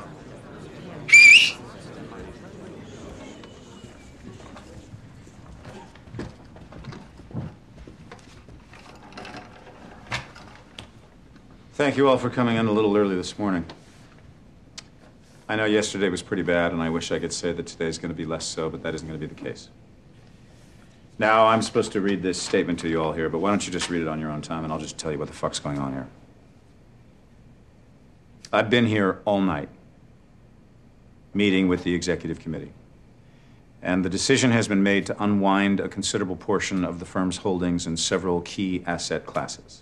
Thank you all for coming in a little early this morning. I know yesterday was pretty bad, and I wish I could say that today's going to be less so, but that isn't going to be the case. Now, I'm supposed to read this statement to you all here, but why don't you just read it on your own time, and I'll just tell you what the fuck's going on here. I've been here all night, meeting with the executive committee, and the decision has been made to unwind a considerable portion of the firm's holdings in several key asset classes.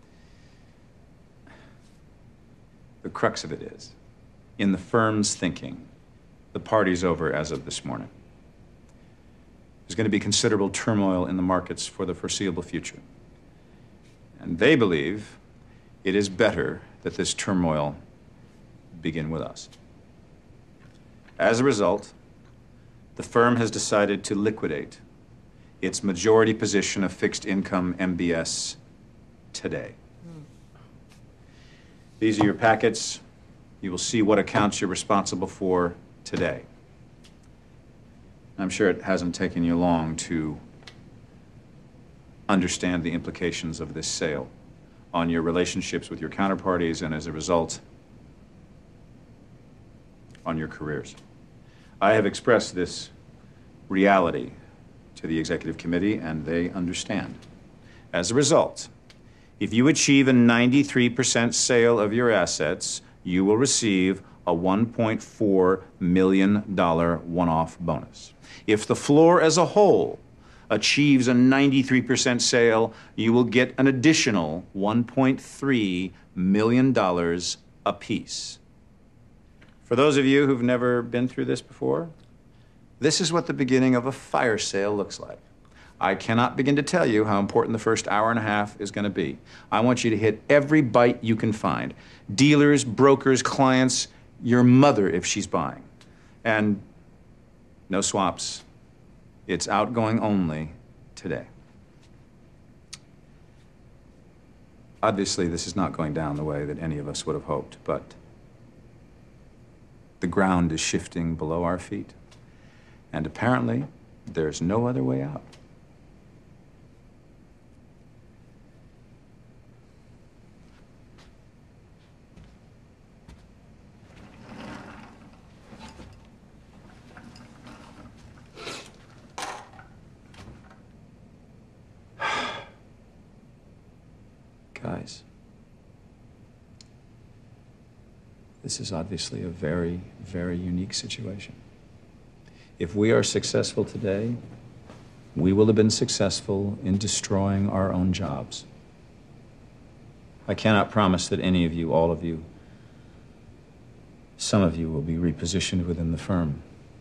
The crux of it is, in the firm's thinking, the party's over as of this morning. There's going to be considerable turmoil in the markets for the foreseeable future. And they believe it is better that this turmoil begin with us. As a result, the firm has decided to liquidate its majority position of fixed income MBS today. These are your packets. You will see what accounts you're responsible for today. I'm sure it hasn't taken you long to understand the implications of this sale on your relationships with your counterparties and, as a result, on your careers. I have expressed this reality to the executive committee, and they understand. As a result, if you achieve a 93% sale of your assets, you will receive a $1.4 million one-off bonus. If the floor as a whole achieves a 93% sale, you will get an additional $1.3 million apiece. For those of you who've never been through this before, this is what the beginning of a fire sale looks like. I cannot begin to tell you how important the first hour and a half is going to be. I want you to hit every bite you can find. Dealers, brokers, clients, your mother if she's buying. And no swaps. It's outgoing only today. Obviously, this is not going down the way that any of us would have hoped, but the ground is shifting below our feet. And apparently, there's no other way out. Guys, this is obviously a very, very unique situation. If we are successful today, we will have been successful in destroying our own jobs. I cannot promise that any of you, all of you, some of you will be repositioned within the firm.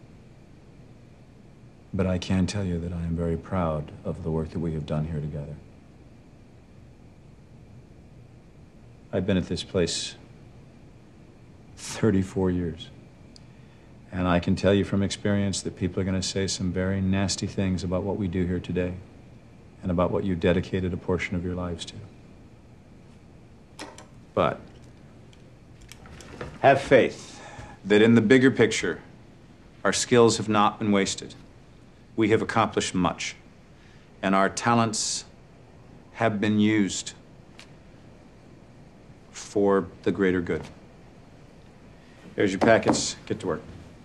But I can tell you that I am very proud of the work that we have done here together. I've been at this place 34 years. And I can tell you from experience that people are going to say some very nasty things about what we do here today and about what you dedicated a portion of your lives to. But have faith that in the bigger picture, our skills have not been wasted. We have accomplished much, and our talents have been used for the greater good. There's your packets. Get to work.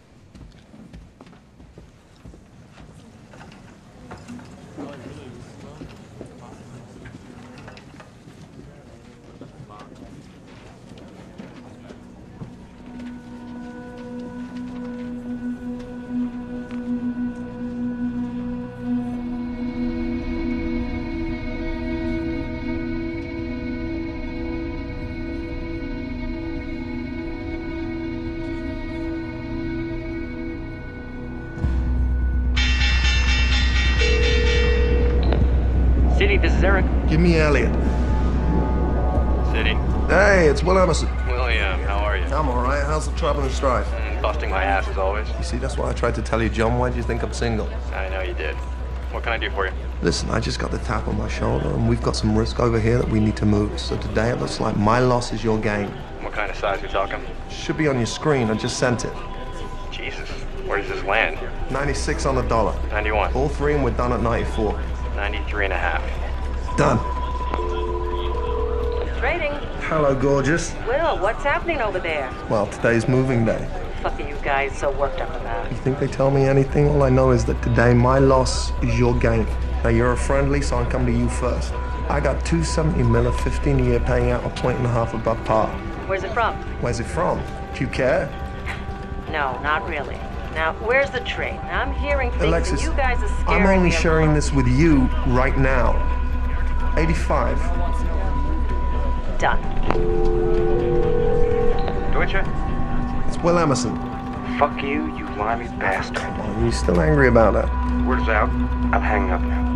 This is Eric. Give me Elliot. City. Hey, it's Will Emerson. William, how are you? I'm all right. How's the trouble and strife? Busting my ass as always. You see, that's why I tried to tell you, John. Why do you think I'm single? I know you did. What can I do for you? Listen, I just got the tap on my shoulder, and we've got some risk over here that we need to move. So today it looks like my loss is your gain. What kind of size we talking? Should be on your screen. I just sent it. Jesus, where does this land? 96 on the dollar. 91. All three, and we're done at 94. 93 and a half. Done. Trading. Hello, gorgeous. Will, what's happening over there? Well, today's moving day. Fuck are you guys so worked up about? You think they tell me anything? All I know is that today my loss is your gain. Now you're a friendly, so I'll come to you first. I got 270 mil, 15-year paying out a 1.5 above par. Where's it from? Where's it from? Do you care? No, not really. Now, where's the trade? I'm hearing things Alexis, and you guys are scaring I'm only me sharing along. this with you right now. 85. Done. Deutsche? It's Will Emerson. Fuck you, you limey bastard. Come on, you still angry about that? Word's out. I'm hanging up now.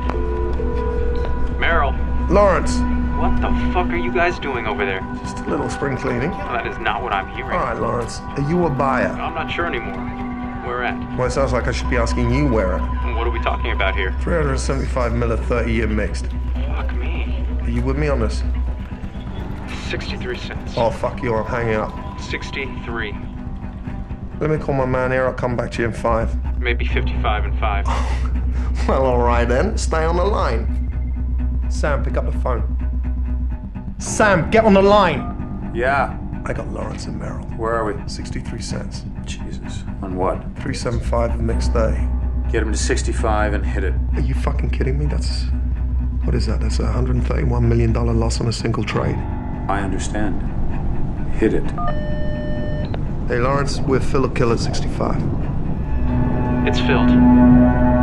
Meryl, Lawrence, What the fuck are you guys doing over there? just a little spring cleaning. That is not what I'm hearing. All right, Lawrence, are you a buyer? I'm not sure anymore. Where at? Well, it sounds like I should be asking you where. What are we talking about here? 375 mil, 30-year mixed. Fuck me. Are you with me on this? 63 cents. Oh, fuck you, I'm hanging up. 63. Let me call my man here, I'll come back to you in 5. Maybe 55 and 5. Well, all right then, stay on the line. Sam, pick up the phone. Sam, get on the line. Yeah. I got Lawrence and Merrill. Where are we? 63 cents. Jesus. On what? 375 of mixed 30. Get him to 65 and hit it. Are you fucking kidding me? What is that? That's a $131 million loss on a single trade. I understand. Hit it. Hey, Lawrence, we're Philip Kill at 65. It's filled.